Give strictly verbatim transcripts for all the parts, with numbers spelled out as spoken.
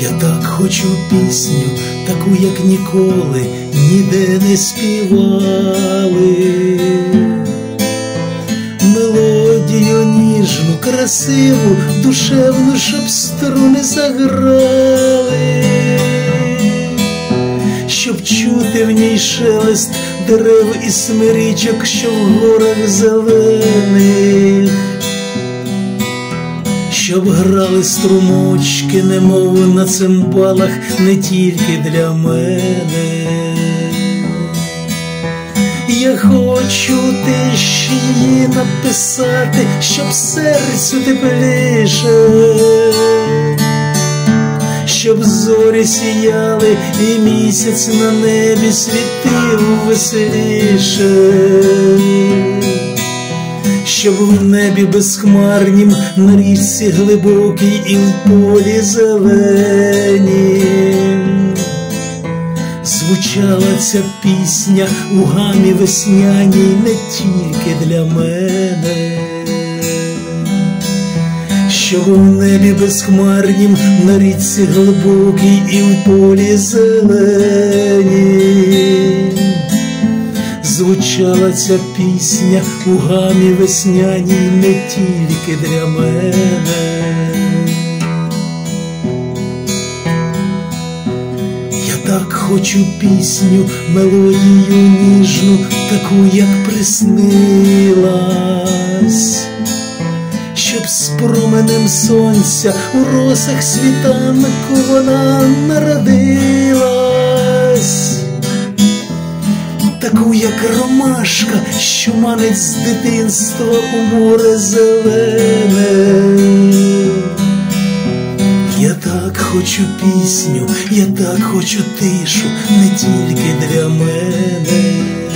Я так хочу пісню, таку, як ніколи ніде не співали. Мелодію ніжну, красиву, душевну, щоб струни заграли, щоб чути в ній шелест дерев і смирічок, що в горах зелених, щоб грали струмочки, немов на цимбалах, не тільки для мене. Я хочу тиші її написати, щоб серцю тепліше, щоб зорі сіяли і місяць на небі світив веселіше, щоб в небі безхмарнім, на річці глибокій і в полі зеленім звучала ця пісня у гамі весняній не тільки для мене. Щоб в небі безхмарнім, на річці глибокій і в полі зеленім звучала ця пісня у гамі весняній не тільки для мене. Я так хочу пісню, мелодію ніжну, таку, як приснилась, щоб з променем сонця у росах світанку вона народилась, таку, як ромашка, що манить з дитинства у море зелене. Я так хочу пісню, я так хочу тишу, не тільки для мене,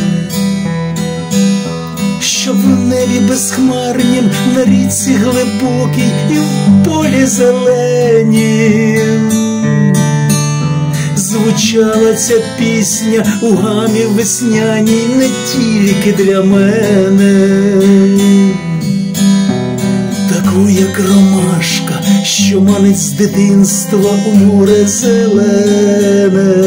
щоб в небі безхмарнім, на річці глибокій і в полі зеленім звучала ця пісня у гамі весняній не тільки для мене, таку, як ромашка, що манить з дитинства у море зелене.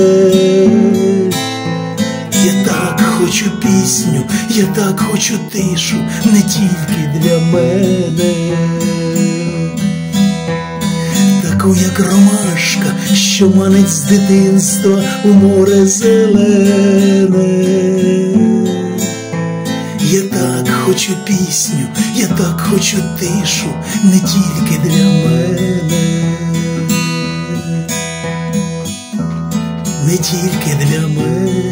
Я так хочу пісню, я так хочу тишу, не тільки для мене, таку, як ромашка, що манить з дитинства у море зелене. Я так хочу пісню, я так хочу тишу, не тільки для мене, не тільки для мене.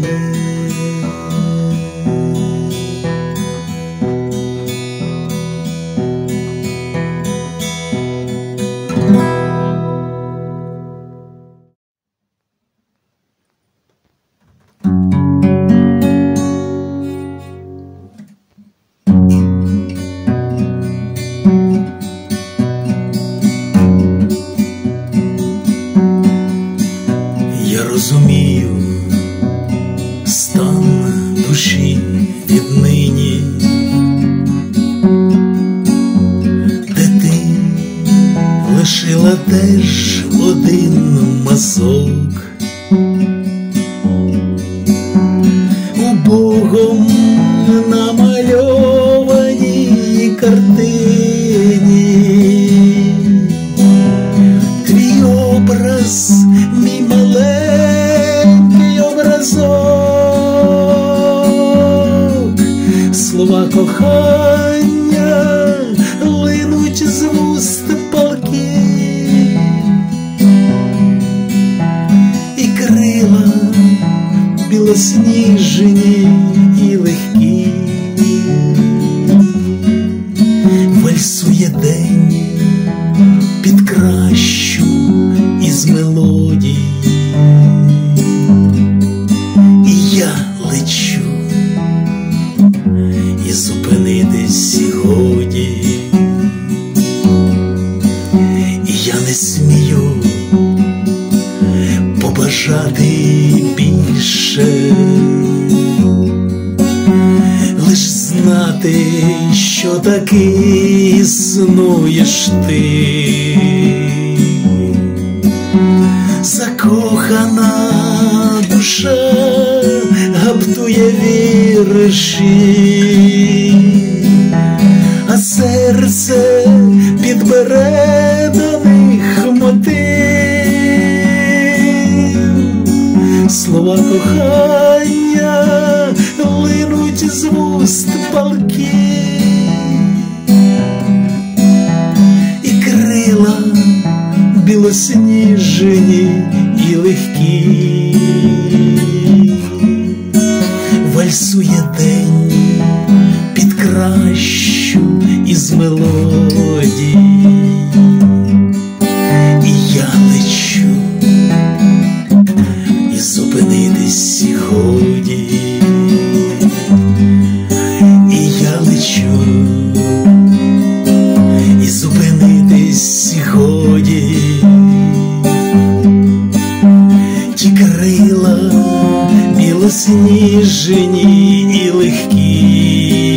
Розумію стан душі віднині, де ти лишила теж один мазок у Богом намальованій картині. Твій образ, мій маленький образок, слова кохання линуть з вуст палки, і крила білосніжні і легкі. Вальсує день під кращу із мелодій, і я лечу, і зупинитись годі. І я не смію побажати більше, лиш знати, що таки існуєш ти. закохана душа гаптує вірші, а серце підбере до них мотив. Слова кохання линуть з вуст палки, і крила білосніжені і легкі. Вальсує день під кращу із мелодій, і я лечу, і зупинитись годі. І я лечу, і зупинитись годі. Ті крила білосніжені і легкі.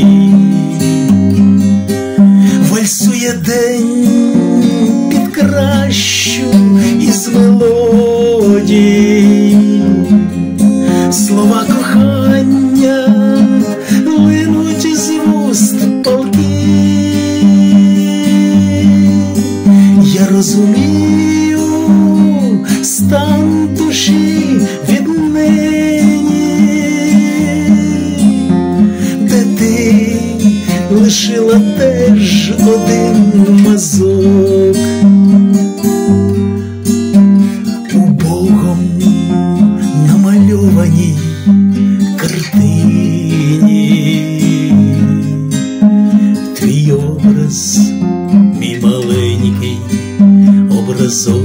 Вальсує день під кращу із мелодій. Слова кохання линуть з вуст палки. Я розумію стан душі віднині, де ти лишила теж один мазок у Богом намальованій картині. Твій образ, мій маленький образок.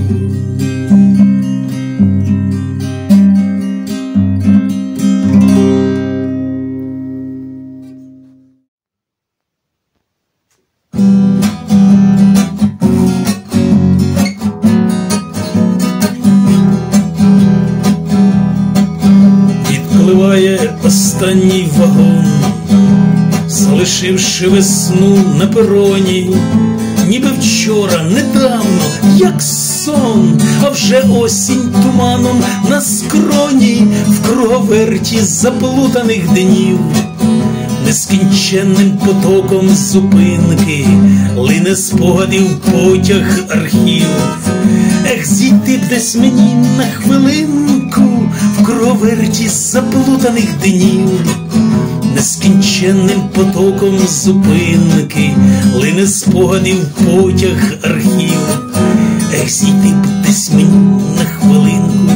Відпливає останній вагон, залишивши весну на пероні. Ніби вчора, недавно, як сон, а вже осінь туманом на скроні. В круговерті заплутаних днів нескінченним потоком зупинки лине спогадів потяг архів. Ех, зійти б десь мені на хвилинку в круговерті заплутаних днів. Нескінченним потоком зупинки лине спогадів потяг архів. Ех, зійти б десь мені на хвилинку.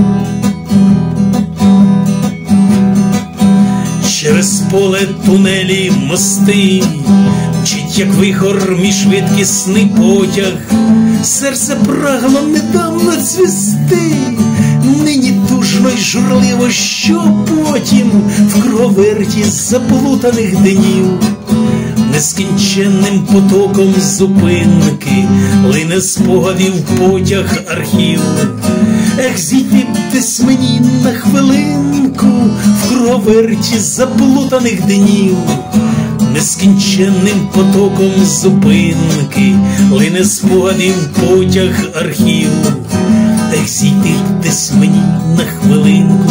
Через поле тунелі мости мчить, як вихор, мій швидкісний потяг. Серце прагло недавно цвісти, нині тужно й журливо, що потім в круговерті заплутаних днів. Нескінченним потоком зупинки лине спогадів потяг архів. Ех, зійти б десь мені на хвилинку в круговерті заплутаних днів. Нескінченним потоком зупинки лине спогадів потяг архів. Ех, зійти б десь мені на хвилинку.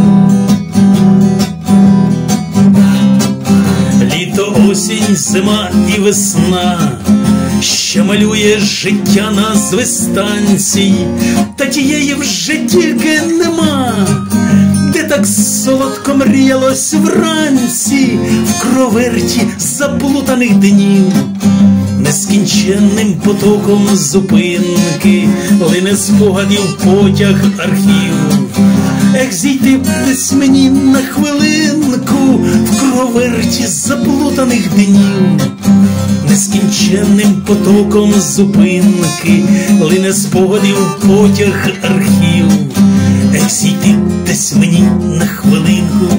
Літо, осінь, зима і весна ще малює життя назви станцій, та тієї вже тільки нема, де так солодко мріялось вранці в круговерті заплутаних днів. Нескінченним потоком зупинки лине спогадів потяг архів. Ех, зійти б десь мені на хвилинку в круговерті заплутаних днів. Нескінченним потоком зупинки лине спогадів потяг архів. Ех, зійти б десь мені на хвилинку.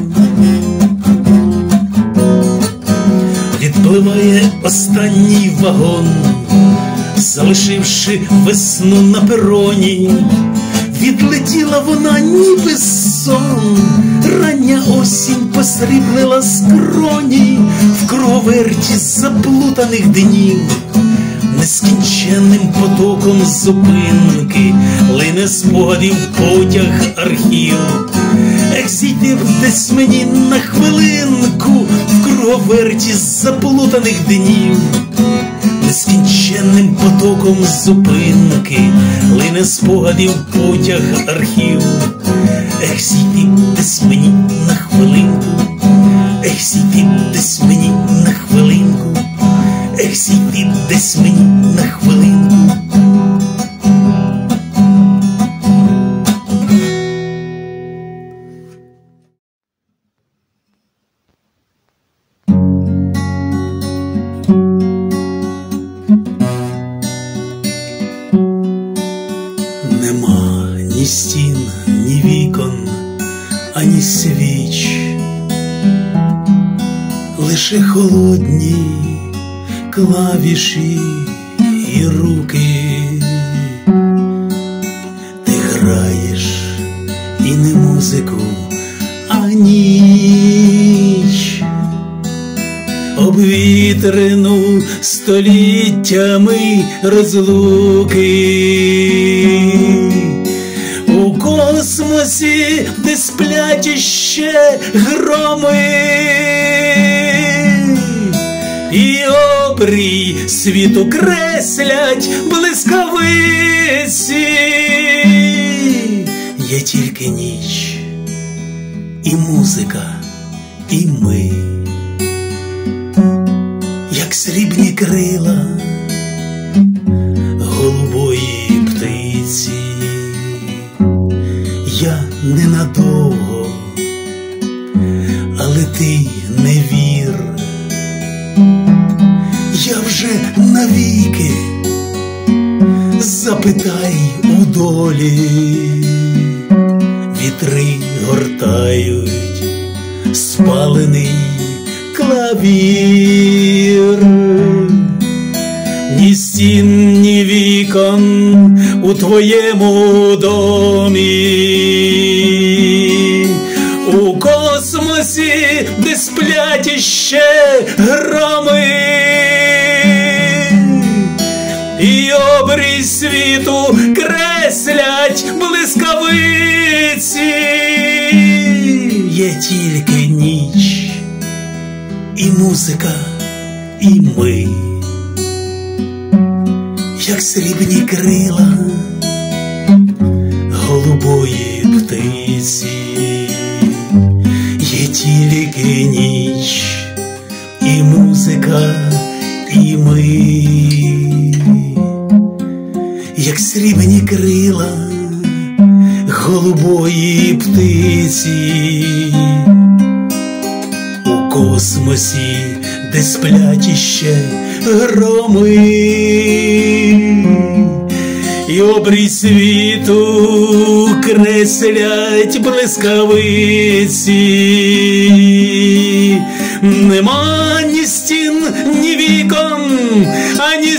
Відпливає останній вагон, залишивши весну на пероні. Відлетіла вона ніби сон, рання осінь посріблила скроні в круговерті заплутаних днів. Нескінченним потоком зупинки лине спогадів потяг архів. Ех, зійди б десь мені на хвилинку в круговерті заплутаних днів. Нескінченним потоком зупинки лине спогадів потяг архів. Ех, зійди б десь мені на хвилинку, ех, зійди б десь мені на хвилинку, ех, зійди б десь мені на хвилинку. Нема ні стін, ні вікон, ані свіч, лише холодні клавіші і руки. Ти граєш і не музику, а ніч, обвітрену століттями розлуки. У космосі, де сплять іще громи, і обрій світу креслять блискавиці. Є тільки ніч, і музика, і ми, як срібні крила голубої птиці. Я ненадовго, але ти не вір, я вже навіки. Запитай у долі, вітри гортають спалений клавір. Ні стін, ні вікон у твоєму домі, у космосі, де сплять іще громи, і обрій світу креслять блискавиці. Є тільки ніч, і музика, і ми, як срібні крила голубої птиці. Є тільки ніч, і музика, і ми, як срібні крила голубої птиці. У космосі, де сплять іще громи, і обрій світу креслять блискавиці. Нема ні стін, ні вікон, ані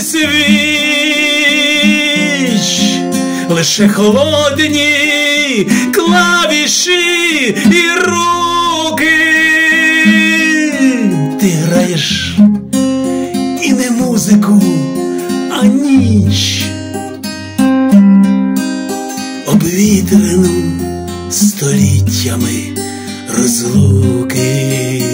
свіч, лише холодні клавіші і руки. Ти граєш і не музику, а ніч, обвітрену століттями розлуки.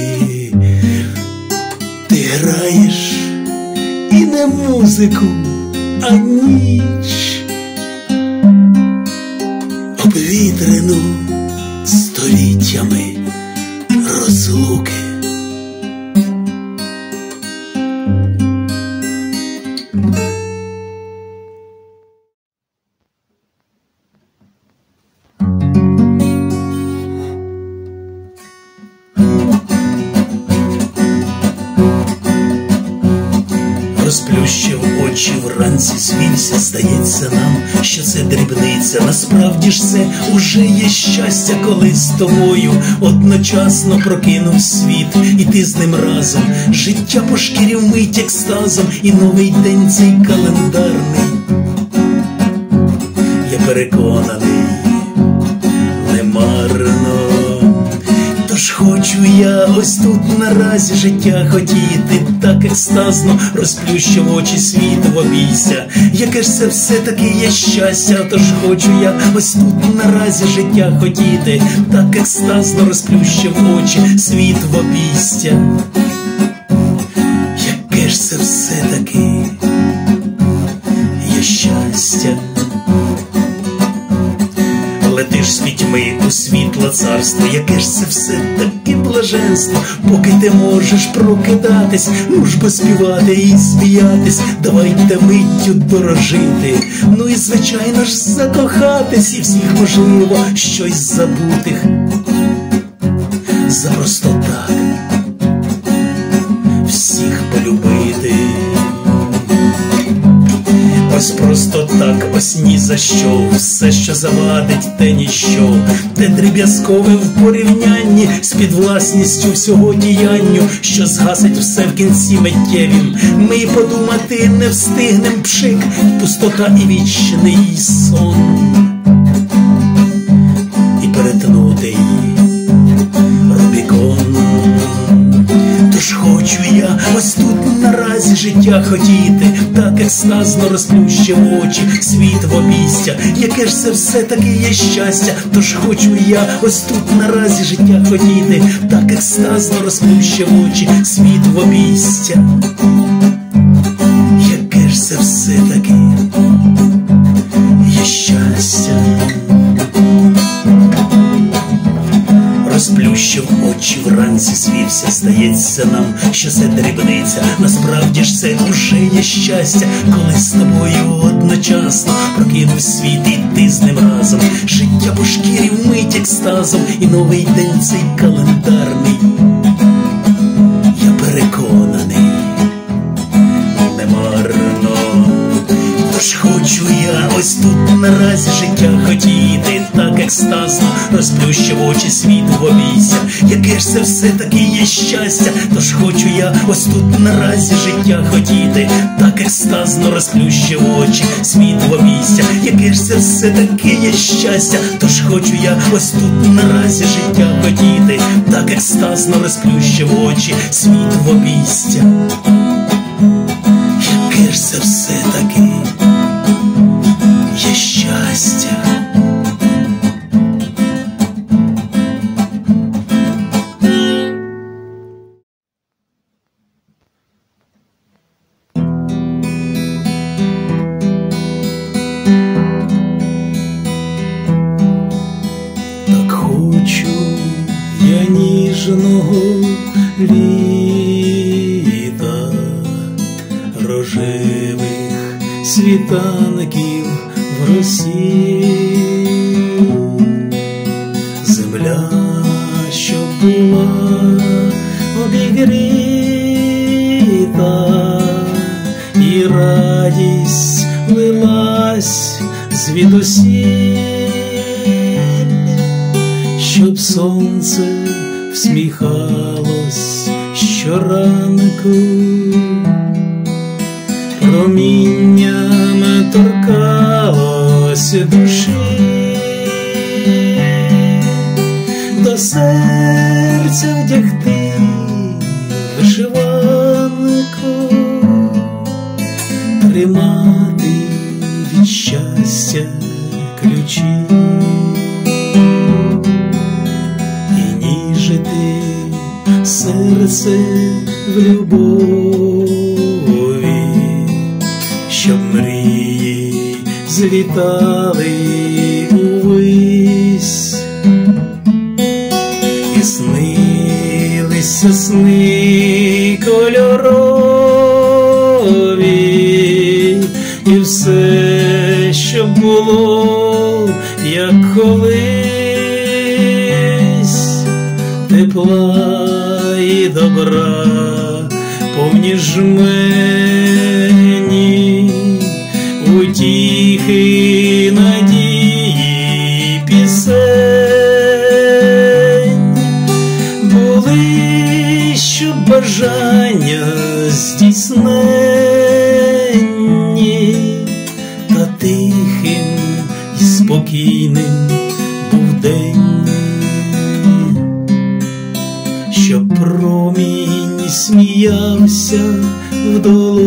Ти граєш і не музику, а ніч, обвітрену століттями розлуки. Розплющив очі вранці, звівся, здається нам, що це дрібниця. Насправді ж це уже є щастя, коли з тобою одночасно прокинув світ, і ти з ним разом. Життя пошкірів мить екстазом, і новий день цей календарний, я переконаний, не марно. Тож хочу я ось тут наразі життя хотіти так так екстазно розплющив очі, світ в обійся. Яке ж це все-таки є щастя, тож хочу я ось тут наразі життя хотіти, так екстазно розплющив очі, світ в обійстя. Яке ж це все-таки є щастя. Летиш з пітьми у світло царство, яке ж це все-таки блаженство, поки ти можеш прокидатись, ну ж бо співати і сміятись, давайте миттю дорожити, ну і звичайно ж закохатись, і всіх можливо щось забутих, за просто так всіх полюбити. Ось просто так, ось ні за що, все, що завадить, те ніщо, те дріб'язкове в порівнянні з підвласністю всього діянню, що згасить все в кінці миттєвім. Ми й подумати не встигнем, пшик, пустота і вічний сон, і перетнути її Рубікон. Тож хочу я ось тут наразі життя хотіти, так екстазно розплющив очі, світ в обійстя. Яке ж це все-таки є щастя, тож хочу я ось тут наразі життя хотіти, так екстазно розплющив очі, світ в обійстя. Яке ж це все-таки є щастя. Розплющив очі, вранці звівся, здається нам, що це дрібниця, насправді ж це уже є щастя, коли з тобою одночасно прокинув світ і ти з ним разом, життя по шкірі вмить екстазом, і новий день цей календарний, я переконаний, не марно. Тож хочу я ось тут наразі життя хотіти, так екстазно розплющив очі, світ в обійся. Яке ж це все-таки є щастя, тож хочу я ось тут наразі життя хотіти, так екстазно розплющив очі, світ в обійся. Яке ж це все-таки є щастя, тож хочу я ось тут наразі життя хотіти, так екстазно розплющив очі, світ в обійстя. Яке ж це все-таки є щастя. Так хочу я ніжного літа, рожевих світанків в росі, земля, що була обігріта, і радість лилась звідусіль, щоб сонце всміхалось щоранку, промінням торкалось душі, до серця вдягти вишиванку, тримати від щастя ключі і ніжити серце в любові, щоб мрії злітали увись і снилися сни кольорові, і все, що було, як колись, тепла і добра повні жмені, утіхи, надії, пісень, були, щоб бажання здійсненні, та тихим і спокійним був день, що промінь і сміявся в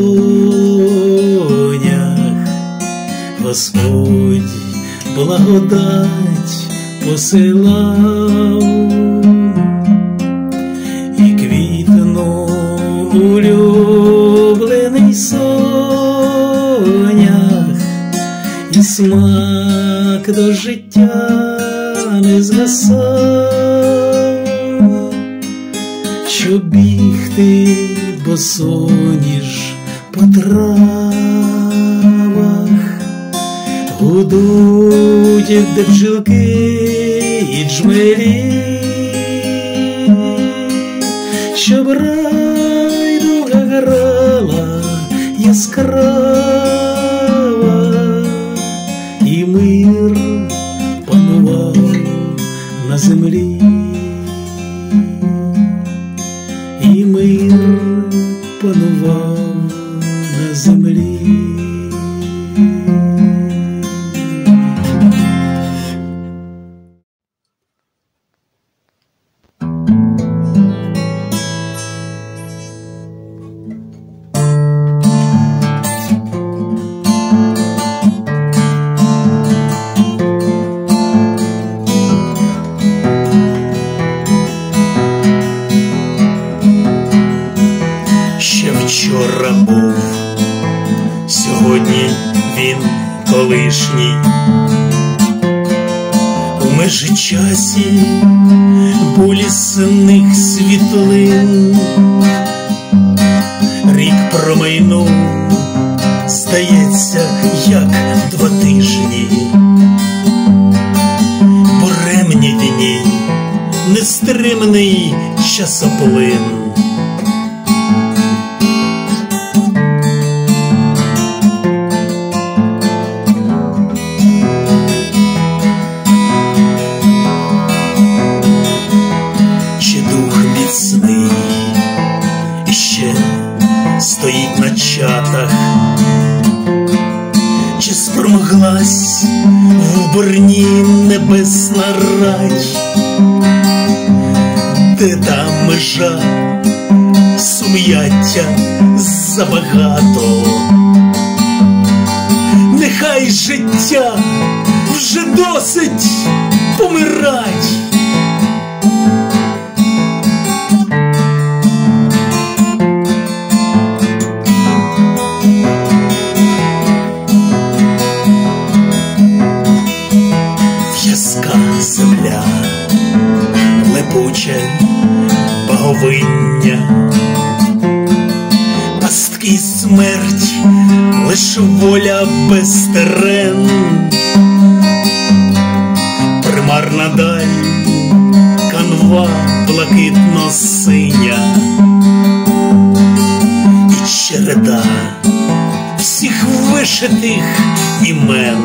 долонях. Господь благодать посилав, і квітнув улюблений сонях, і смак до життя не згасав, щоб бігти босоніж по травах. Гудуть, де бджілки і джмелі, щоб райдуга грала яскрава, і мир панував на землі, і мир панував на землі. Вчора був, сьогодні він колишній. У межичасі болісних світлин рік промайнув, здається, як два тижні. Буремні дні, нестримний часоплин. Стоїть на чатах, чи спромоглась в борні небесна рать, де та межа сум'яття забагато. Нехай життя вже досить помирать. Земля, лепуче баговиння, пастки й смерть, лиш воля без терен. Примарна даль, канва блакитно-синя, і череда всіх вишитих імен.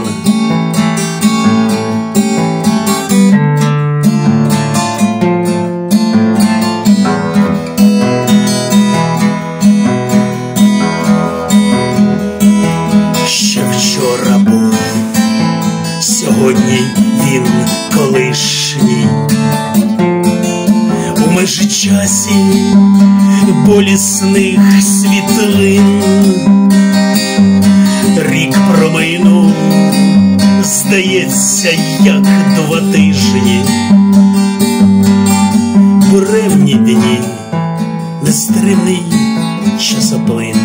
Вчора був, сьогодні він колишній. У межичасі болісних світлин рік промайнув, здається, як два тижні. Буремні дні, нестримний часоплин.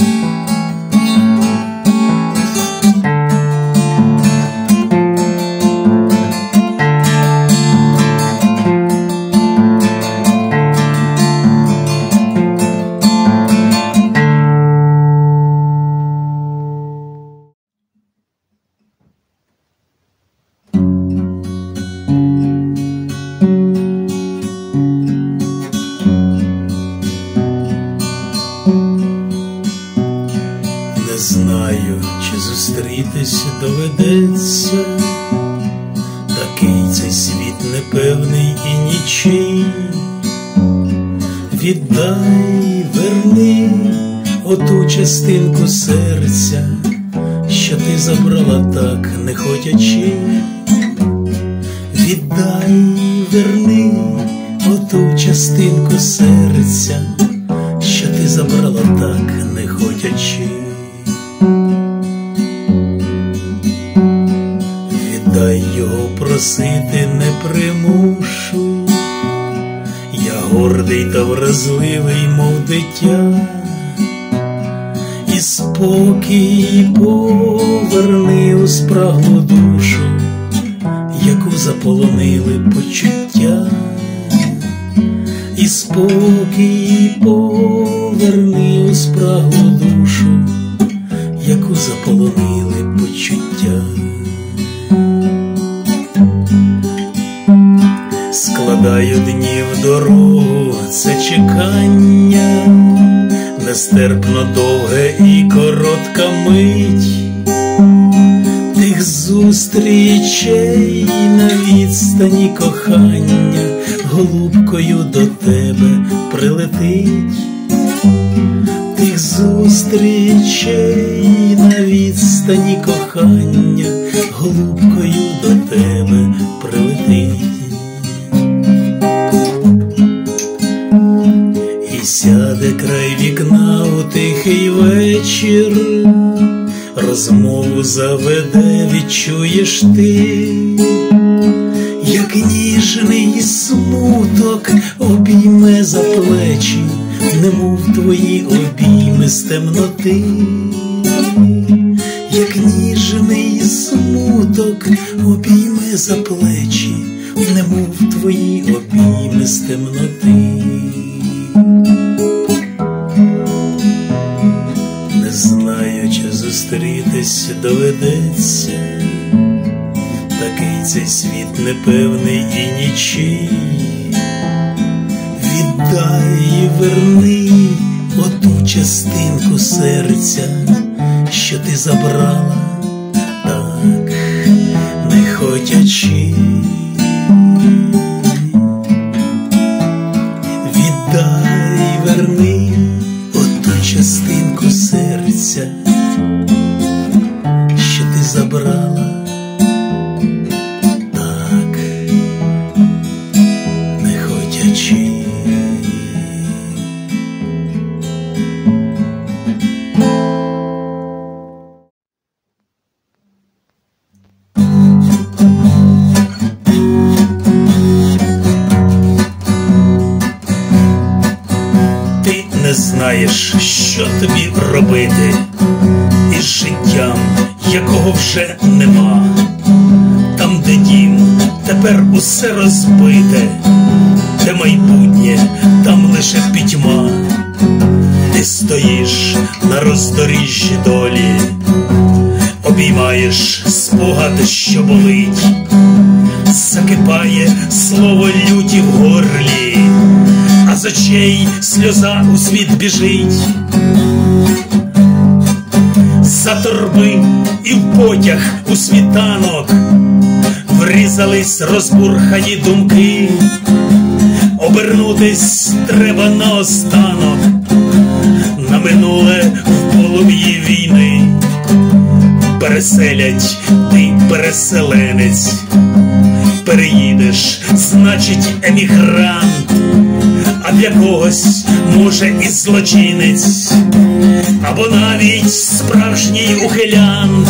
Не знаю, чи зустрітись доведеться, такий цей світ непевний і нічий. Віддай, верни оту частинку серця, що ти забрала так не хотячи. Віддай, верни оту частинку серця, ти забрала так не хотячи. Віддай його, просити не примушу, я гордий та вразливий, мов дитя, і спокій поверни у спраглу душу, яку заполонили почуття. І спокій поверни у спраглу душу, яку заполонили почуття. Складаю дні в дорогу, це чекання, нестерпно довге і коротка мить тих зустрічей на відстані кохання голубкою до тебе прилетить. Тих зустрічей на відстані кохання голубкою до тебе прилетить. І сяде край вікна у тихий вечір, розмову заведе, відчуєш ти, як ніжний смуток обійме за плечі, немов твої обійми з темноти. Як ніжний смуток обійме за плечі, немов твої обійми з темноти. Не знаю, чи зустрітись доведеться, такий цей світ непевний і нічий. Віддай і верни оту частинку серця, що ти забрала так не хотячи. Віддай і верни оту частинку серця, що ти забрала так не хотячи. Ти не знаєш, що тобі робити із життям, якого вже нема. Там, де дім, тепер усе розбите, де майбутнє, там лише пітьма. Ти стоїш на роздоріжжі долі, обіймаєш спогад, що болить, закипає слово люті в горлі, а з очей сльоза у світ біжить. За торби і в потяг у світанок врізались розбурхані думки. Обернутись треба наостанок на минуле в полум'ї війни. Переселять, ти переселенець, переїдеш, значить емігрант, а для когось, може, і злочинець, або навіть справжній ухилянт.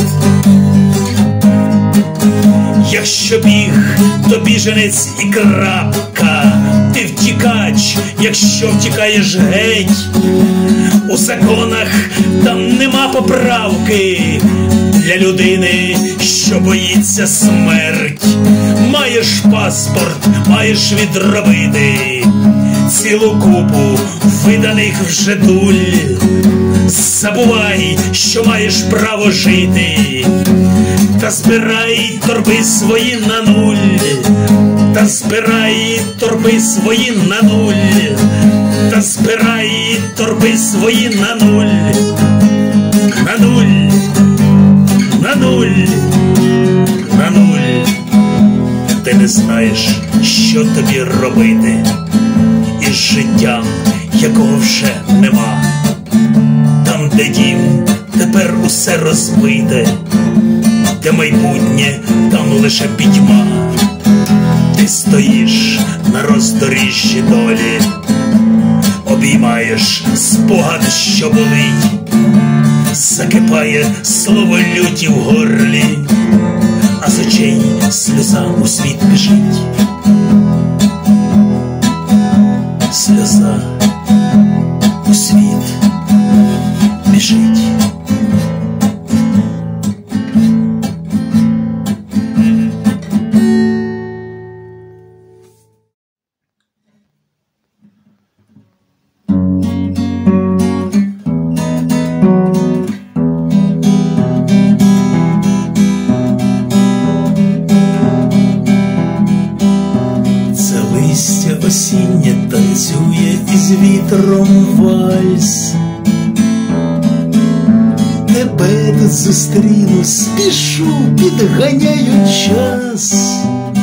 Якщо біг, то біженець і крапка, ти втікач, якщо втікаєш геть. У законах там нема поправки для людини, що боїться смерть. Маєш паспорт, маєш відробити цілу купу виданих вже дуль. Забувай, що маєш право жити, та збирай торби свої на нуль. Та збирай торби свої на нуль. Та збирай торби свої на нуль. На нуль, на нуль, на нуль. Ти не знаєш, що тобі робити із життям, якого вже нема. Там, де дім, тепер усе розбите, де майбутнє, там лише пітьма. Ти стоїш на роздоріжжі долі, обіймаєш Піймаєш спогад, що болить, закипає слово люті в горлі, а з очей сльоза у світ біжить. Сльоза у світ біжить. Осіннє танцює із вітром вальс. Тебе тут зустріну, спішу, підганяю час.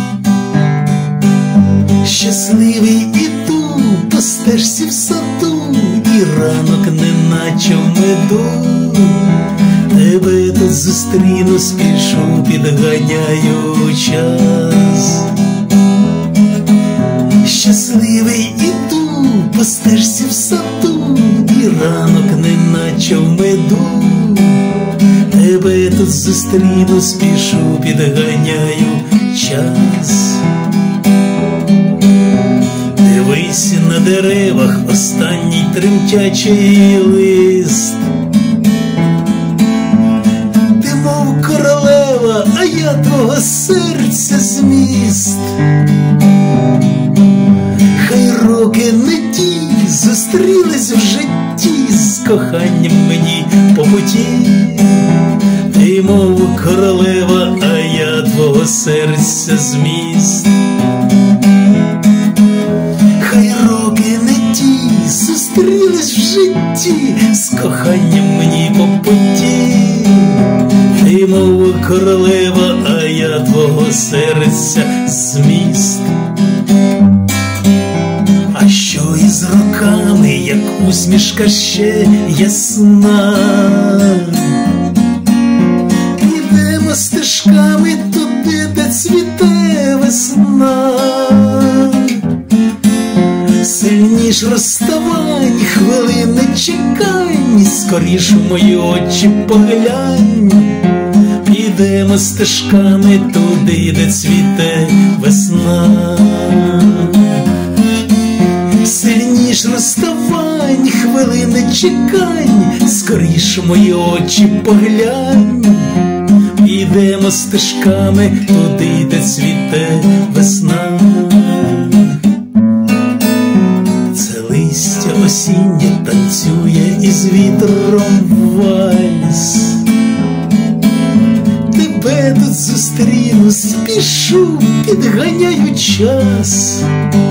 Щасливий іду по стежці в саду, і ранок неначе в меду. Тебе тут зустріну, спішу, підганяю час. Щасливий іду по стежці в саду, і ранок неначе в меду. Тебе тут зустріну, спішу, підганяю час. Дивись на деревах останній тремтячий лист. Ти мов королева, а я твого серця зміст. Хай роки не ті зустрілись в житті, з коханням мені по путі. Ти мов королева, а я твого серця зміст. Хай роки не ті зустрілись в житті, з коханням мені по путі. Ти мов королева, а я твого серця зміст. А що із роками, як усмішка ще ясна? Підемо стежками туди, де цвіте весна. Сильніш розставань, хвилини чекань, скоріш в мої очі поглянь. Підемо стежками туди, де цвіте весна. Сильніш розставань, хвилини чекань, скоріш в мої очі поглянь. Підемо стежками туди, де цвіте весна. Це листя осіннє танцює із вітром вальс. Тебе тут зустріну, спішу, підганяю час.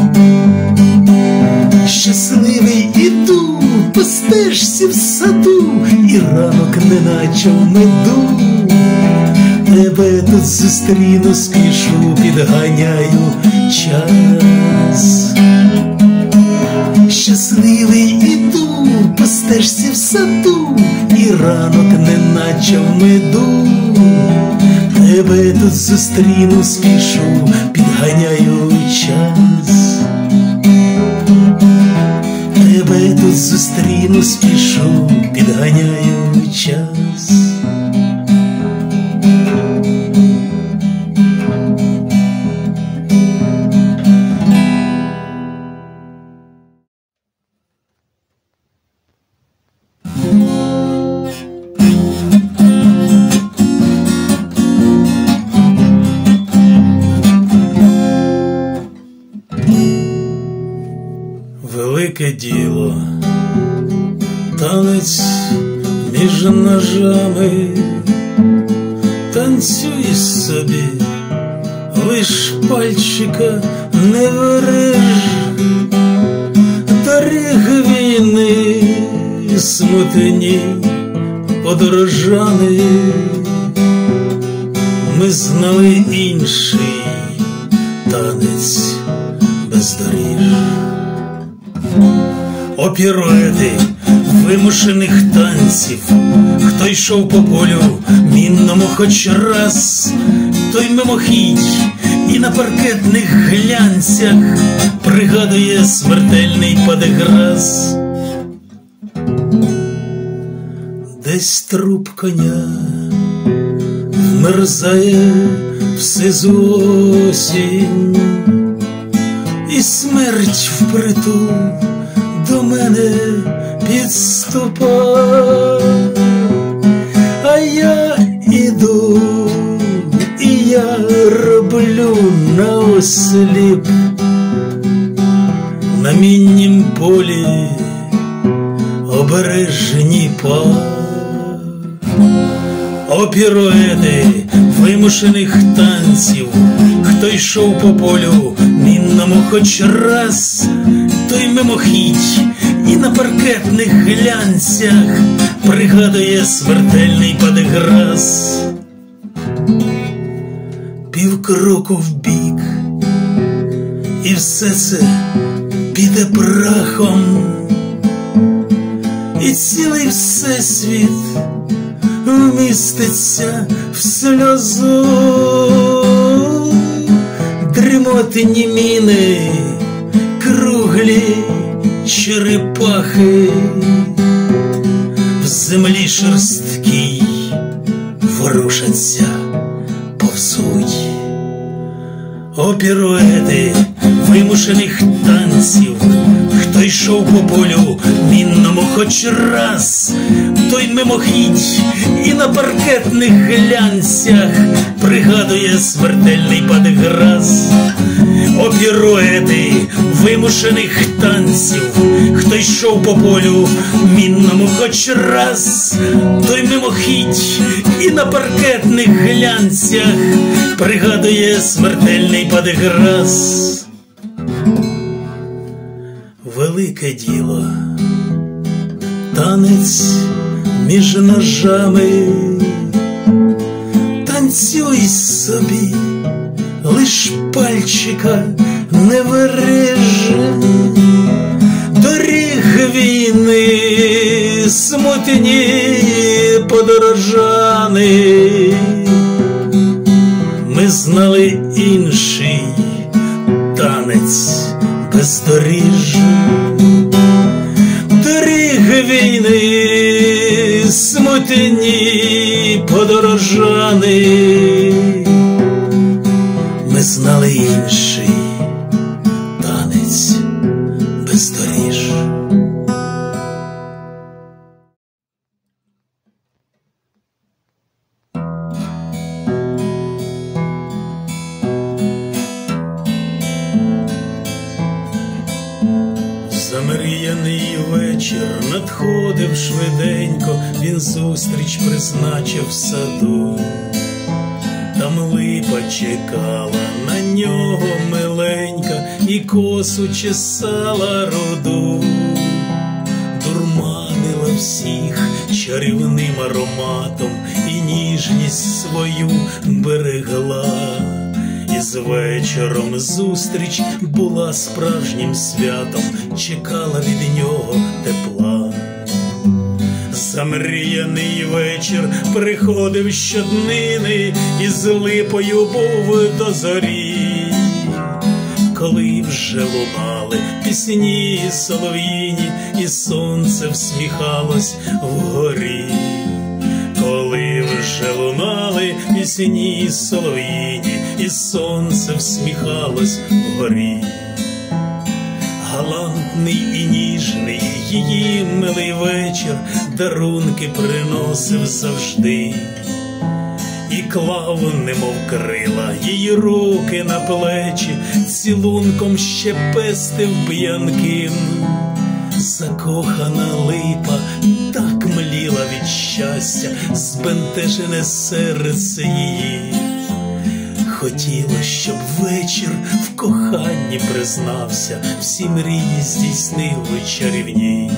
Щасливий іду по стежці в саду, і ранок неначе в меду. Тебе тут зустріну, спішу, підганяю час. Щасливий іду по стежці в саду, і ранок неначе в меду. Тебе тут зустріну, спішу, підганяю час. Тебе тут зустріну, спішу, підганяю час. Велике діло, танець між ножами. Танцюй собі, лиш пальчика не вереш. Доріг війни смутені подорожани. Ми знали інший танець без доріг. О, піруети вимушених танців, хто йшов по полю мінному хоч раз, той мимохідь і на паркетних глянцях пригадує смертельний падеграс. десь труп коня вмерзає в сизу осінь, і смерть впритул до мене підступа, а я іду, і я роблю наосліп на міннім полі обережні па. О, піруети вимушених танців, хто йшов по полю мінному хоч раз, той мимохідь і на паркетних глянцях пригадує смертельний падеграс. Півкроку вбік, і все це піде прахом, і цілий всесвіт вміститься в сльозу. Дрімотні міни, круглі черепахи, в землі шерсткій ворушаться, повзуть. О, піруети вимушених танців, хто йшов по полю мінному хоч раз, той мимохідь і на паркетних глянцях пригадує смертельний падеграс. О, піруети вимушених танців, хто йшов по полю мінному хоч раз, той мимохідь і на паркетних глянцях пригадує смертельний падеграс. Велике діло, танець між ножами, танцюй собі, лиш пальчика не вереже. Доріг війни смутні подорожани, ми знали інший танець бездоріжжя. Доріг війни смутні подорожани, ми знали інший танець бездоріжжя. Замріяний вечір надходив швиденько, він зустріч призначив в саду. Там липа чекала на нього миленька і косу чесала руду. Дурманила всіх чарівним ароматом і ніжність свою берегла. І з вечором зустріч була справжнім святом, чекала від нього тепла. Замріяний вечір приходив щоднини, і з липою був до зорі. Коли вже лунали пісні солов'їні, і сонце всміхалось вгорі. Коли вже лунали пісні солов'їні, і сонце всміхалось вгорі. Галантний і ніжний її милий вечір дарунки приносив завжди. І клав, немов крила, її руки на плечі, цілунком ще пестив п'янким. Закохана липа так мліла від щастя, збентежене серце її. Хотіло, щоб вечір в коханні признався, всі мрії здійснив чарівні.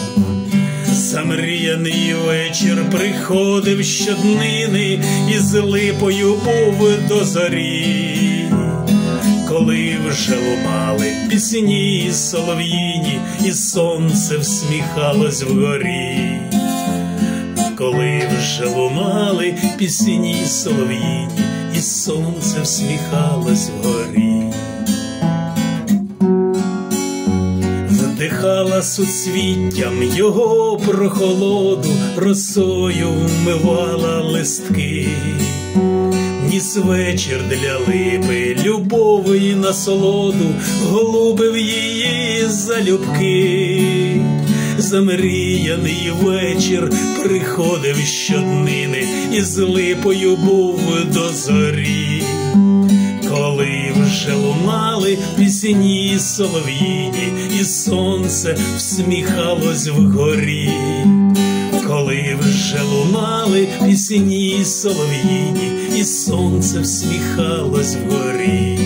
Замріяний вечір приходив щоднини, і з липою був до зорі. Коли вже лунали пісні солов'їні, і сонце всміхалось вгорі. Коли вже лунали пісні солов'їні, і сонце всміхалось вгорі. Вдихала Пила суцвіттям його прохолоду, росою вмивала листки. Ніс вечір для липи, любові насолоду, голубив її залюбки. Замріяний вечір приходив щоднини, і з липою був до зорі. Коли вже лунали пісні солов'їні, і сонце всміхалось вгорі. Коли вже лунали пісні солов'їні, і сонце всміхалось вгорі.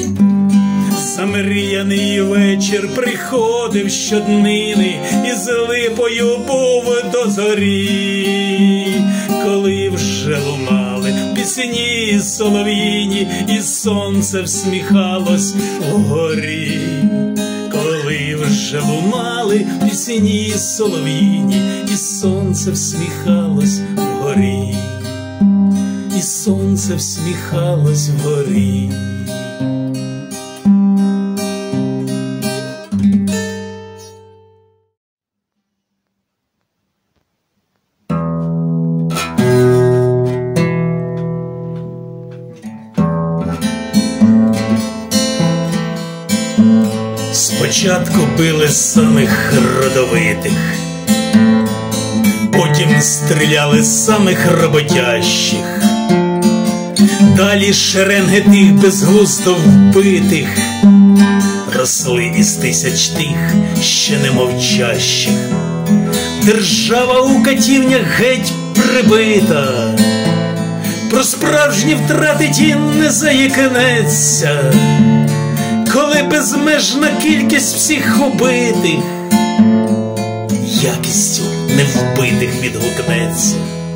Замріяний вечір приходив щоднини, і з липою був до зорі. Коли вже лунали пісні солов'їні, і сонце всміхалось вгорі. Коли вже лунали пісні солов'їні, і сонце всміхалось вгорі. І сонце всміхалось вгорі. Спочатку били самих родовитих, потім стріляли самих роботящих, далі шеренги тих безглуздо вбитих росли із тисяч тих, ще не мовчащих. Держава у катівнях геть прибита, про справжні втрати ті не заікнеться. Коли безмежна кількість всіх убитих якістю невбитих відгукнеться.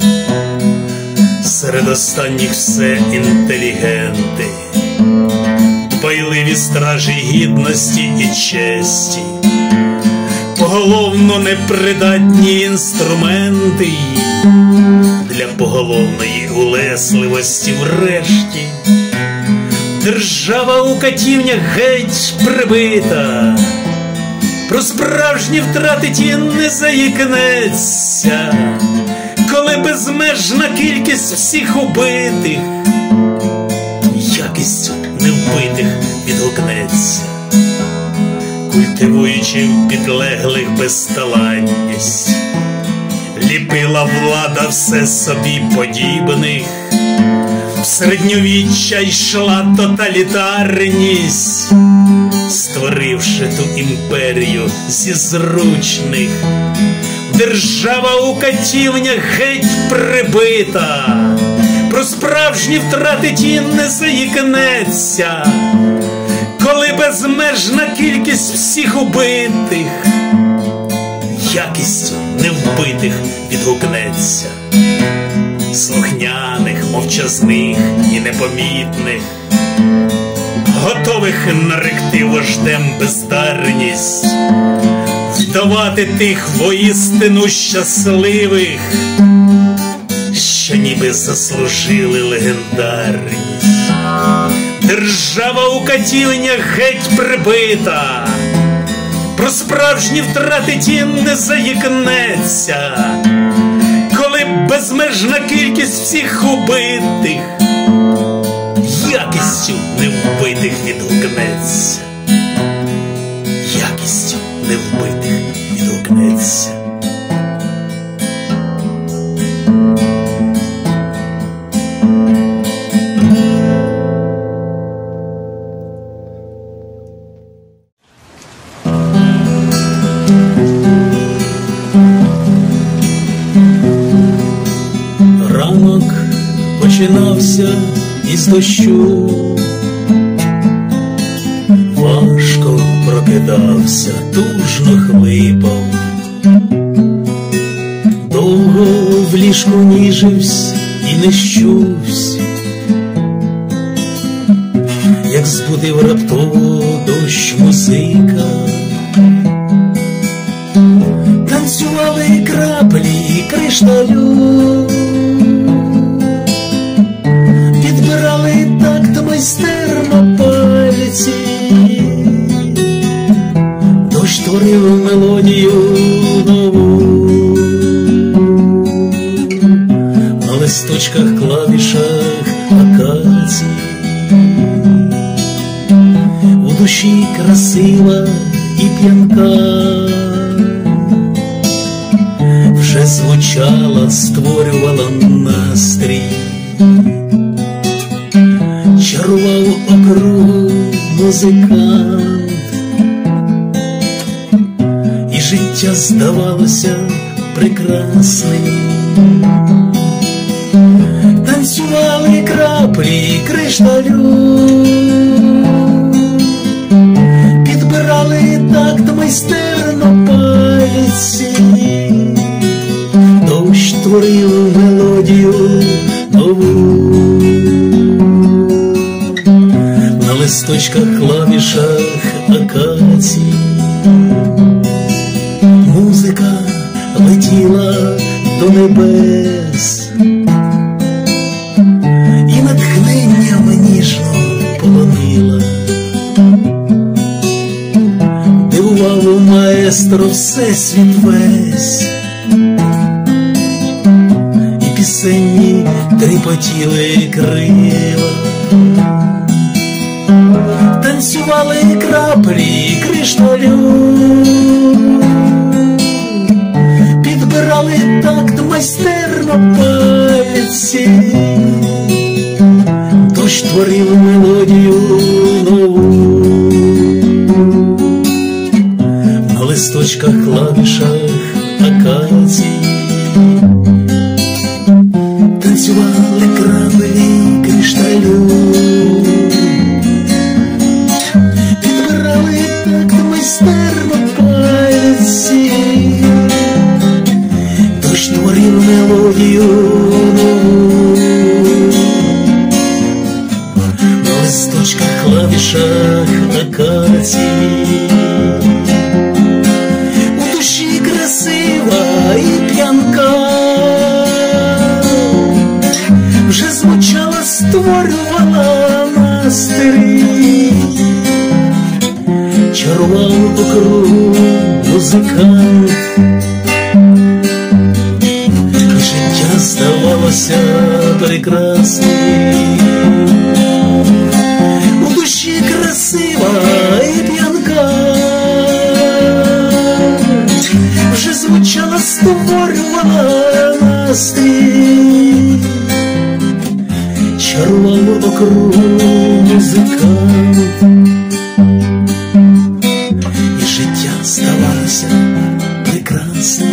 Серед останніх все інтелігенти, дбайливі стражі гідності і честі, поголовно непридатні інструменти для поголовної улесливості врешті. Держава у катівнях геть прибита, про справжні втрати ті не заікнеться. Коли безмежна кількість всіх убитих якістю невбитих відгукнеться. Культивуючи в підлеглих безталанність, ліпила влада все собі подібних. В середньовіччя йшла тоталітарність, створивши ту імперію зі зручних. Держава у катівнях геть прибита, про справжні втрати ті не заікнеться. Коли безмежна кількість всіх убитих якістю невбитих відгукнеться. Слухняних, мовчазних і непомітних, готових наректи вождем бездарність, вдавати тих воістину щасливих, що ніби заслужили легендарність. Держава у катівнях геть прибита, про справжні втрати ті не заікнеться. Коли безмежна кількість всіх убитих якістю невбитих відгукнеться. Якістю невбитих відгукнеться. Починався із дощу, важко прокидався, тужно хлипав, довго в ліжку ніживсь і не щувсь, як збудив раптово дощ музика. Танцювали краплі кришталю, підбирали такт майстерно пальці. Дощ створив мелодію нову. На листочках, клавішах акації у душі красива і п'янка вже звучала, створювала настрій, чарував округу музикант, і життя здавалося прекрасним. Танцювали краплі кришталю, підбирали такт майстерно пальці, дощ творив мелодію нову. На листочках, клавішах акації музика летіла до небес, і натхненням ніжно полонила. Дивував маестро всесвіт весь, і пісенні тріпотіли крила. Танцювали краплі кришталю, підбирали такт майстерно пальці, дощ творив мелодію нову. На листочках, клавішах акації танцювали краплі кришталю, підбирали такт майстерно пальці, дощ творив мелодію нову. На листочках, клавішах акації у душі красива і п'янка вже звучала, створювала настрій, чарував округу музикант, і життя здавалося прекрасним. У душі красива і п'янка вже звучала, створювала настрій, чарував округу музикант, і життя здавалося прекрасним.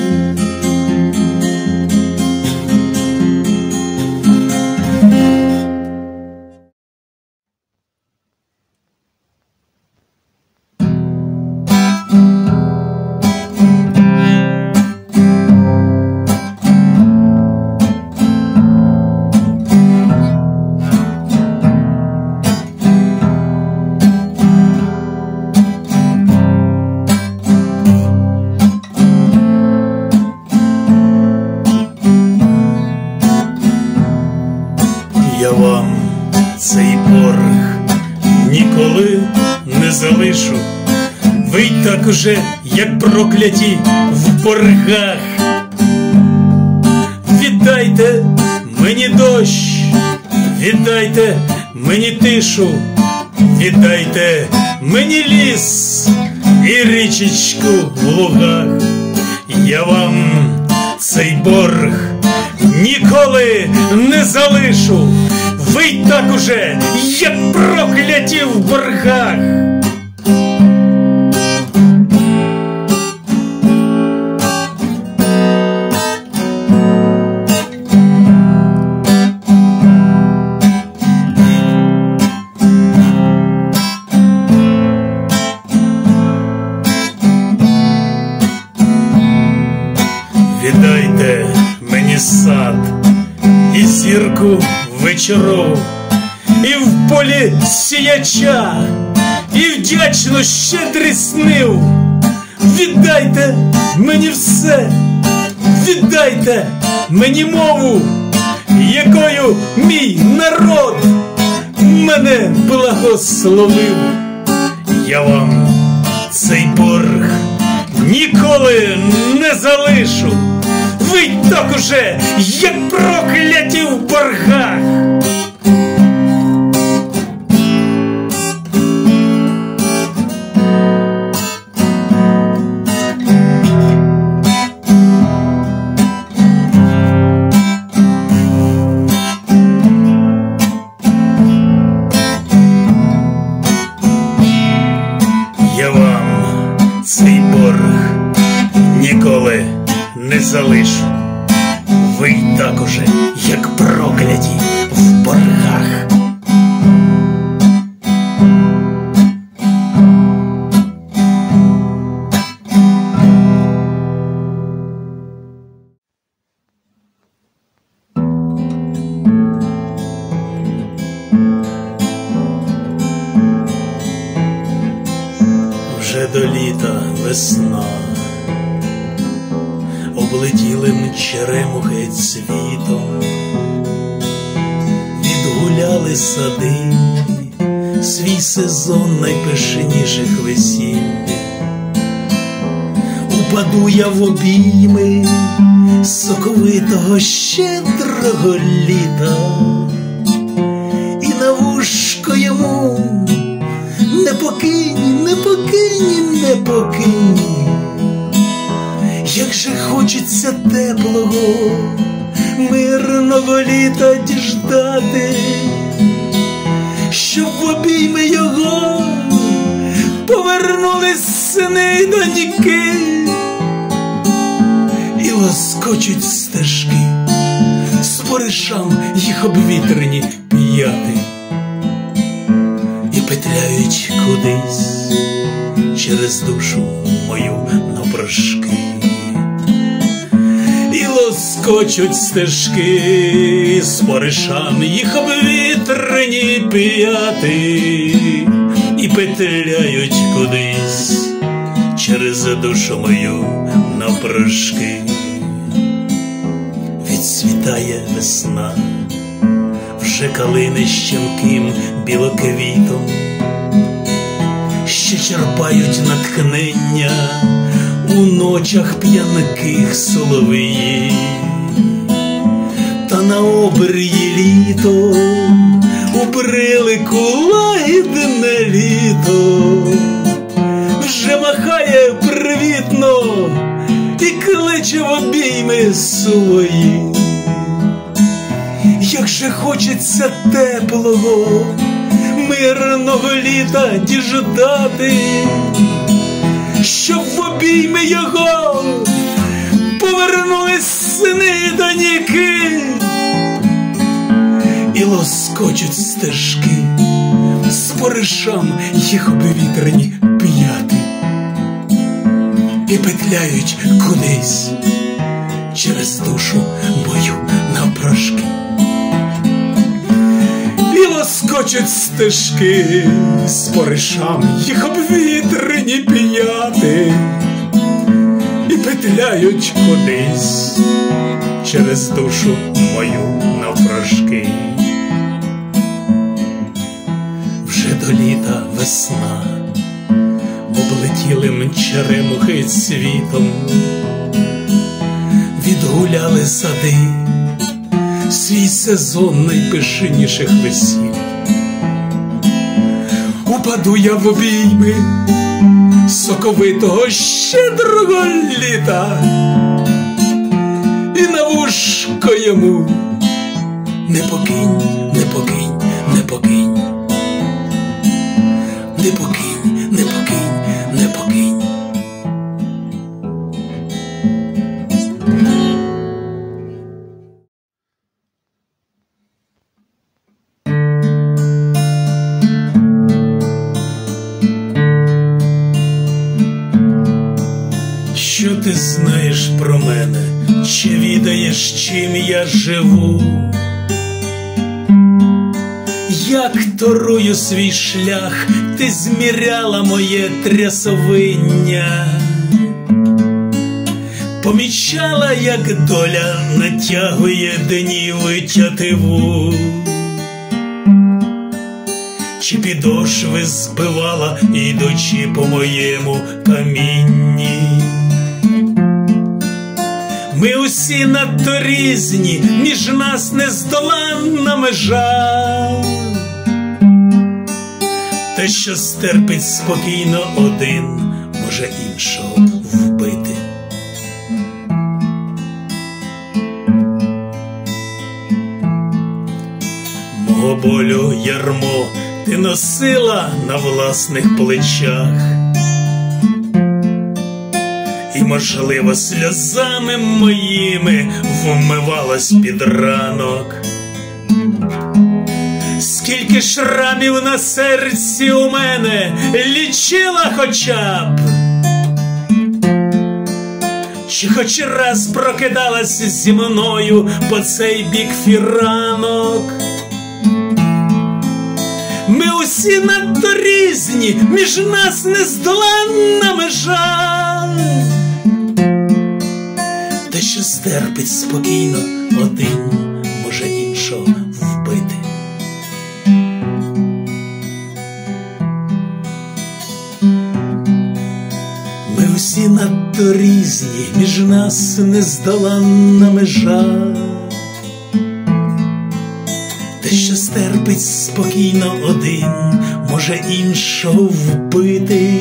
Я вам цей борг ніколи не залишу. Ви й так уже, як прокляті, в боргах. Віддайте мені дощ, віддайте мені тишу, віддайте мені ліс і річечку в лугах. Я вам цей борг ніколи не залишу. Ви й так уже, як прокляті в боргах. Віддайте мені сад і зірку вечору, і в полі сіяча, і вдячно щедрий снив. Віддайте мені все, віддайте мені мову, якою мій народ мене благословив. Я вам цей борг ніколи не залишу. Ви й так уже, як прокляті в боргах. Я вам цей борг ніколи не залишу. Ви й так уже, як прокляті в боргах. Вже до літа весна, облетіли м черемухи цвітом, відгуляли сади свій сезон найпишніших весіль. Упаду я в обійми соковитого щедрого літа, і на вушко йому: не покинь, не покинь, не покинь. Як же хочеться теплого, мирного літа діждати, щоб в обійми його повернулись сини й доньки, і лоскочуть стежки споришам їх обвітрені п'яти, і петляють кудись через душу мою навпрошки. І лоскочуть стежки споришам їх обвітрені п'яти, і петляють кудись через душу мою навпрошки. Відцвітає весна, вже калини щемким білоквітом, ще черпають натхнення у ночах п'янких солов'ї. Та на обрії літо, у брилику лагідне літо, вже махає привітно і кличе в обійми свої. Як же хочеться теплого, мирного літа діждати, щоб в обійми його повернулись сини й доньки, і лоскочуть стежки споришам їх обвітрені п'яти, і петляють кудись через душу мою навпрошки. І лоскочуть стежки споришам їх обвітрені п'яти, і петляють кудись через душу мою навпрошки. Вже до літа весна, облетіли м черемухи цвітом, відгуляли сади свій сезон найпишніших весіль. Упаду я в обійми соковитого щедрого літа, і на вушко йому: не покинь, не покинь, не покинь, не покинь, не покинь, не покинь. Що ти знаєш про мене, чи відаєш, чим я живу? Як торую свій шлях, ти зміряла моє трясовиння, помічала, як доля натягує днів тятиву. чи підошви збивала, ідучи по моєму камінні. Ми усі надто різні, між нас нездоланна межа. Те, що стерпить спокійно один, може іншого вбити. Мого болю ярмо ти носила на власних плечах, і, можливо, сльозами моїми вмивалась під ранок. Скільки шрамів на серці у мене лічила хоча б, чи хоч раз прокидалась зі мною по цей бік фіранок. Ми усі надто різні, між нас нездоланна межа. Те, що стерпить спокійно один, може іншого вбити. Ми усі надто різні, між нас нездоланна межа. Те, що стерпить спокійно один, може іншого вбити.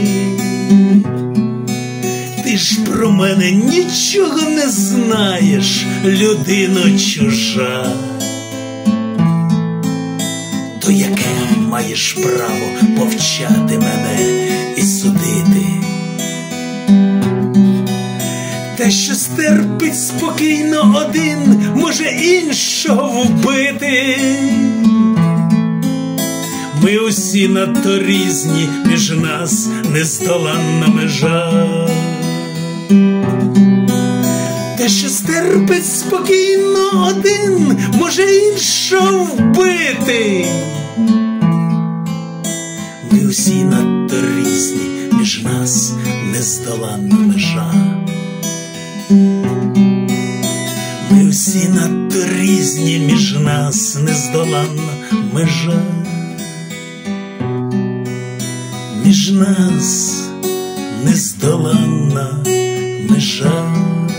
Ти ж про мене нічого не знаєш, людино чужа. То яке маєш право повчати мене і судити? Те, що стерпить спокійно один, може іншого вбити. Ми усі надто різні, між нас нездоланна межа. Те, що стерпить спокійно один, може іншого вбити. Ми усі надто різні, між нас нездоланна межа. Ми всі надто різні, між нас нездоланна межа. Між нас нездоланна межа.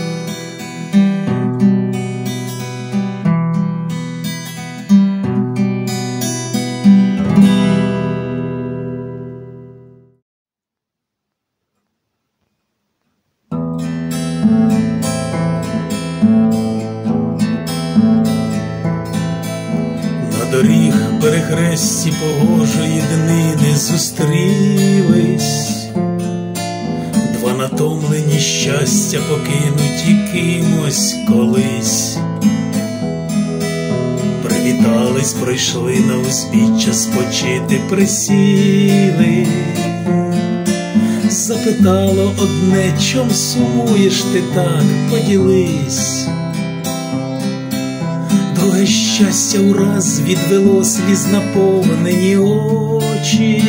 Доріг перехресті погожої днини зустрілись два натомлені щастя, покинуті кимось колись. Привітались, пройшли на узбіччя, спочити присіли. Запитало одне, чом сумуєш ти так, поділись. Друге щастя ураз відвело сліз наповнені очі,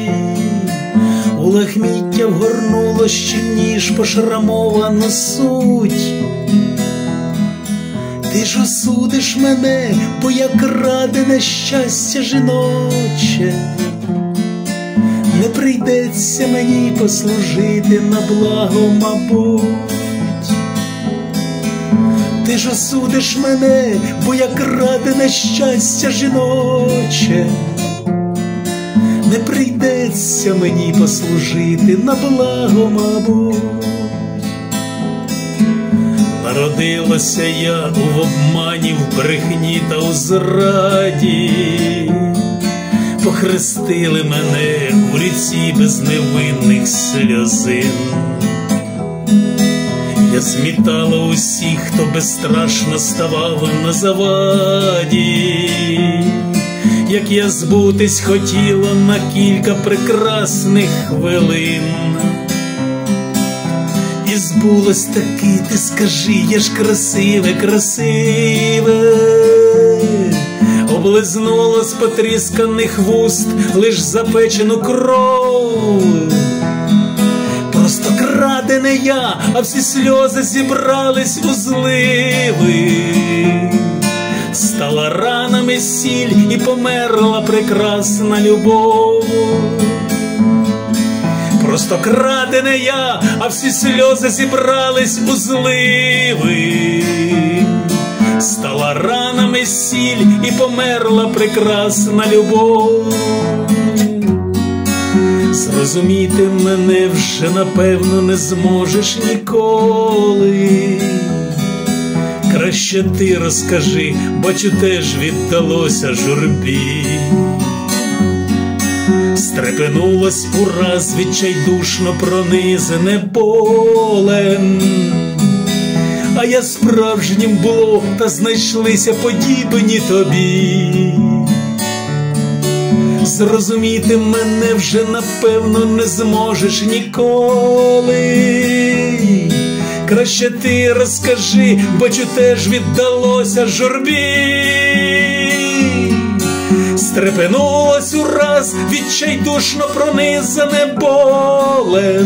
у лахміття вгорнуло щільніш пошрамовану суть. Ти ж осудиш мене, бо я крадене щастя жіноче. Не прийдеться мені послужити на благо, мабуть. Ти ж осудиш мене, бо я крадене щастя жіноче. Не прийдеться мені послужити на благо, мабуть. Народилася я в обмані, в брехні та у зраді. Похрестили мене у ріці безневинних сльозин. Я змітала усіх, хто безстрашно ставав на заваді. Як я збутись хотіла на кілька прекрасних хвилин. І збулось таки, ти скажи, я ж красиве, красиве. Облизнуло з потрісканих вуст лиш запечену кров. Просто крадене я, а всі сльози зібрались у зливи. стала ранами сіль і померла прекрасна любов. Просто крадене я, а всі сльози зібрались у зливи. Стала ранами сіль і померла прекрасна любов. Зрозуміти мене вже напевно не зможеш ніколи. Краще ти розкажи, бачу, теж віддалося журбі. Стрепенулось ураз відчайдушно пронизане болем. А я справжнім було, та знайшлися подібні тобі. Зрозуміти мене вже напевно не зможеш ніколи. Краще ти розкажи, бачу, теж віддалося журбі. Стрепенулось ураз відчайдушно пронизане болем.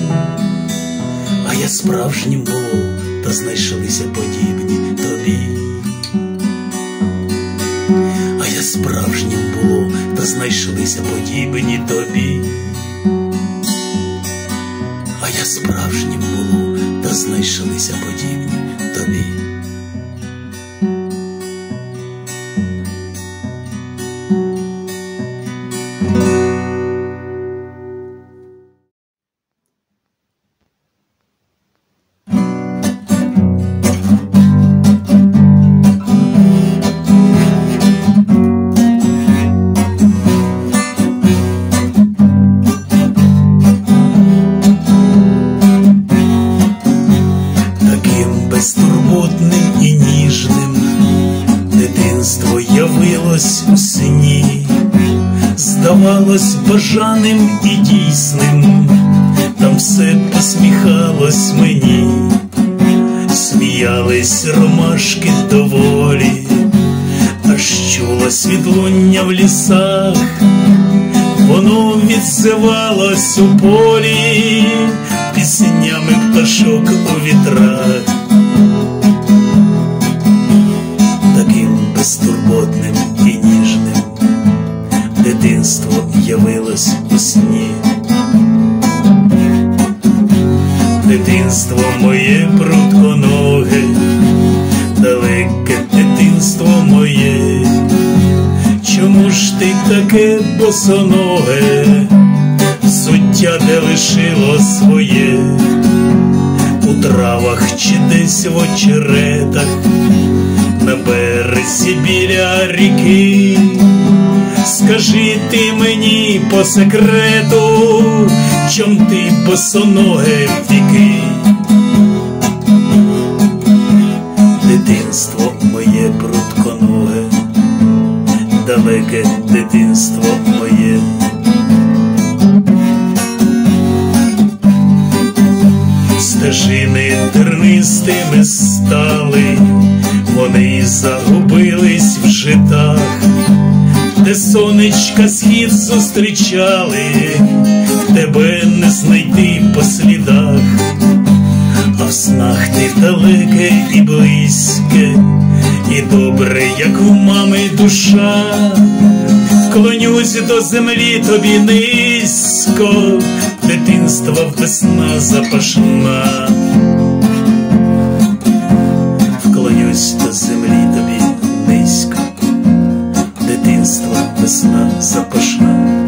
А я справжнім було, та знайшлися подібні тобі. А я справжнім було, та знайшлися подібні тобі. А я справжнім було, та знайшлися подібні тобі. Безтурботним і ніжним дитинство явилось у сні, здавалось бажаним і дійсним, там все посміхалось мені, сміялись ромашки доволі, аж чулось відлуння в лісах, воно відзивалось у полі піснями пташок у вітрах. Безтурботним і ніжним дитинство явилось у сні. Дитинство моє прутконоге, далеке дитинство моє, чому ж ти таке босоноге, взуття де лишило своє, у травах чи десь в очеретах, на березі біля ріки. Скажи ти мені по секрету, чом ти босоноге віки? Дитинство моє прутконоге, далеке дитинство моє. Стежини тернистими стали, вони загубились в житах, де сонечка схід зустрічали, тебе не знайти по слідах. А в снах ти далеке і близьке, і добре, як у мами душа. Вклонюсь до землі тобі низько, дитинства весна запашна. Вклонюсь до землі тобі низько, дитинства весна запашна.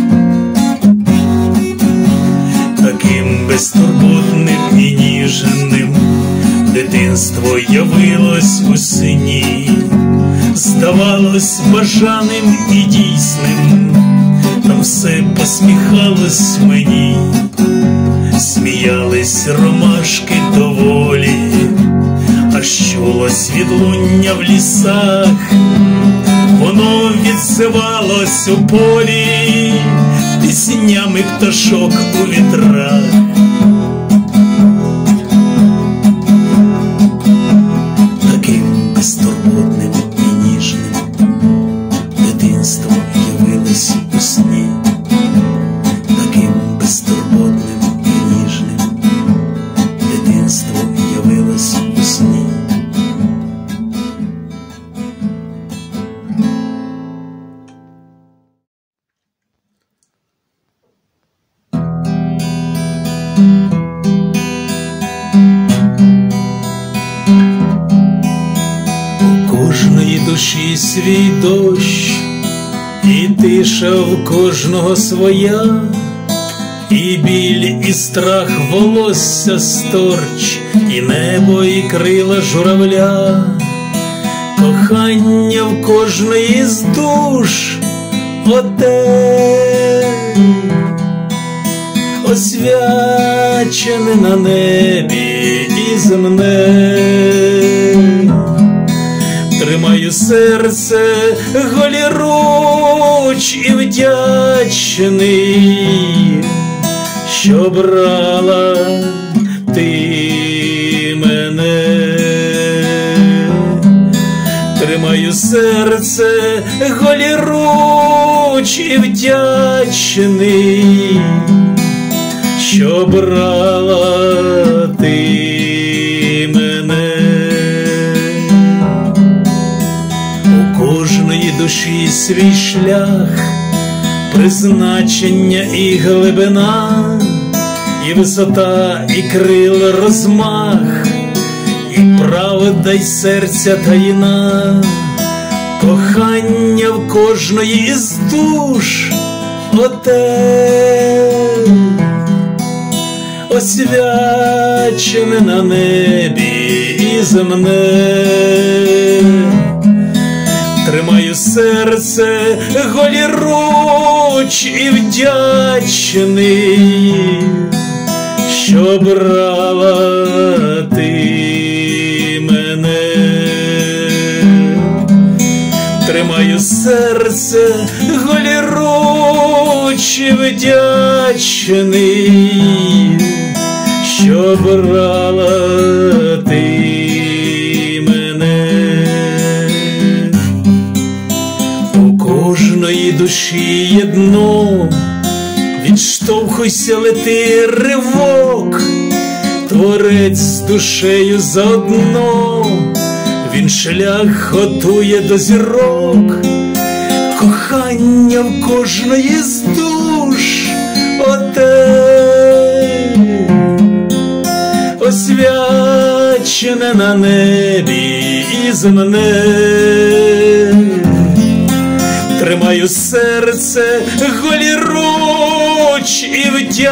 Таким безтурботним і ніжним дитинство явилось у сні, здавалось бажаним і дійсним, там все посміхалось мені, сміялись ромашки доволі, аж чулось відлуння в лісах, воно відзивалось у полі піснями пташок у вітрах. Таким безтурботним і ніжним дитинство явилось у сні, таким безтурботним і ніжним дитинство явилось у сні. У кожної душі свій дощ, і тиша в кожного своя, і біль, і страх волосся сторч, і небо, і крила журавля. Кохання в кожної з душ оте, освячене на небі і земне. Тримаю серце голіруч і вдячний, що брала ти мене. Тримаю серце голіруч і вдячний, що брала ти мене. У кожної душі свій шлях, призначення і глибина, і висота, і крил розмах, і правда, й серця таїна. Кохання в кожної із душ оте, освячене на небі і земне. Тримаю серце голіруч і вдячний, що брала ти мене. Тримаю серце голіруч і вдячний, що брала ти мене. У кожної душі єдно, відштовхуйся, лети, ривок, Творець з душею заодно, він шлях готує до зірок. Кохання в кожної з душ оте, освячене на небі і земне. Тримаю серце голіруч і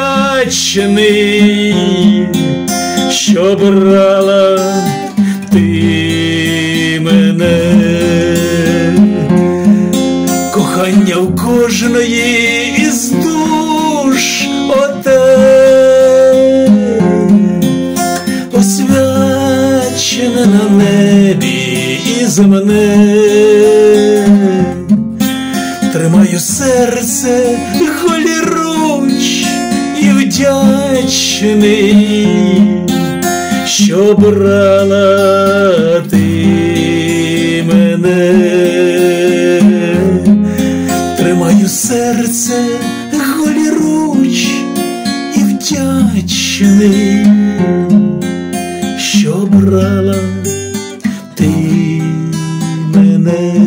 вдячний, що брала ти мене. Кохання в кожної із душ оте, освячене на небі і земне. Тримаю серце голіруч і вдячний, що брала ти мене. Тримаю серце голіруч і вдячний, що брала ти мене.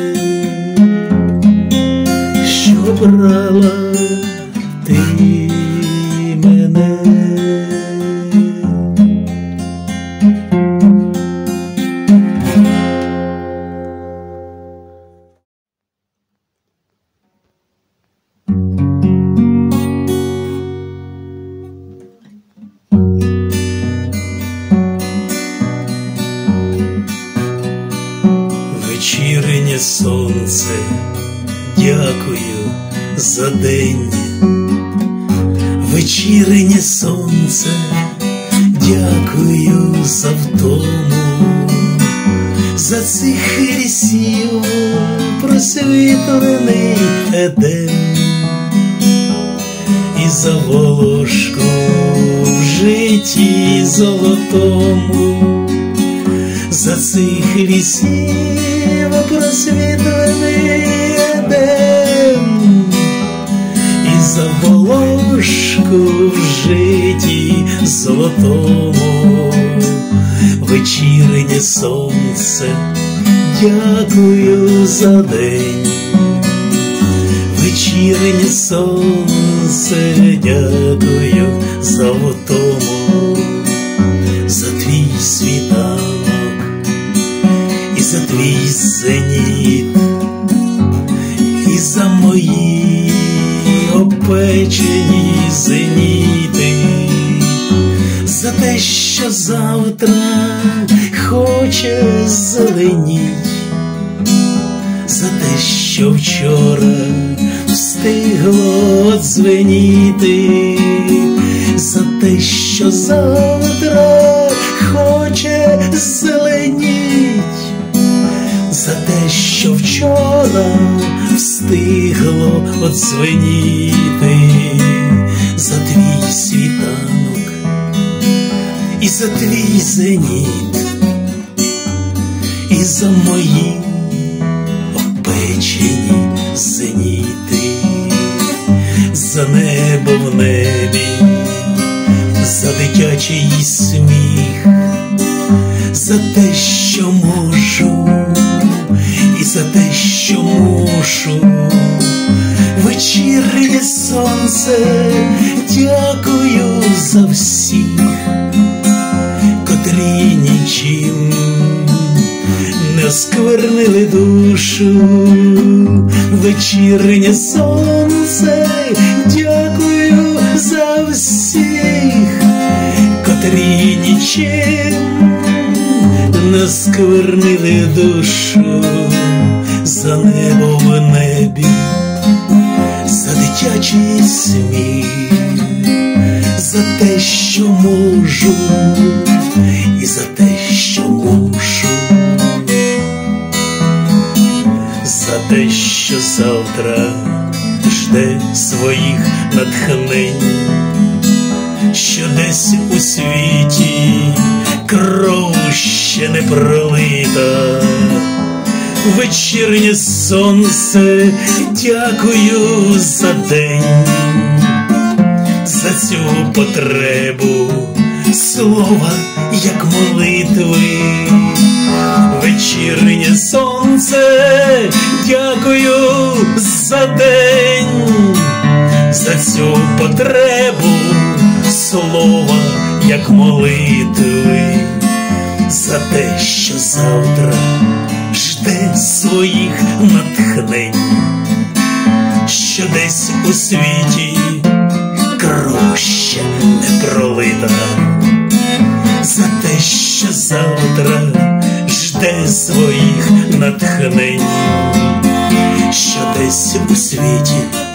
Брала ти мене. Вечірнє сонце, дякую за день. Вечірнє сонце, дякую за втому, за цих лісів просвітлений Едем, і за волошку в житті золотому, за цих лісів просвітлений Едем, за волошку в житті золотому. Вечірнє сонце, дякую за день. Вечірнє сонце, дякую за опечені зеніти, за те, що завтра хоче зеленіть, за те, що вчора встигло дзвеніти, за те, що завтра хоче зеленіть, за те, що вчора встигло одзвеніти, за твій світанок і за твій зеніт, і за мої опечені зеніти, за небо в небі, за дитячий сміх, за те, що можу, і за те, що мушу. Вечірнє сонце, дякую за всіх, котрі нічим не осквернили душу. Вечірнє сонце, дякую за всіх, котрі нічим не осквернили душу. За небо в небі, за дитячий сміх, за те, що можу, і за те, що мушу, за те, що завтра жде своїх натхнень, що десь у світі кров ще не пролита. Вечірнє сонце, дякую за день, за цю потребу слова, як молитви. Вечірнє сонце, дякую за день, за цю потребу слова, як молитви, за те, що завтра жде своїх натхнень, що десь у світі кров ще не пролита, за те, що завтра жде своїх натхнень, що десь у світі